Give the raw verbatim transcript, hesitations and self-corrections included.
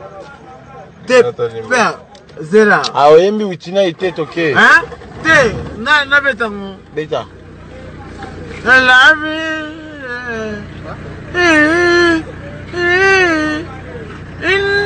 Te père Zera. Ah oyembi utina ite toke. Hein? Te na na beta mo. Beta. La vie.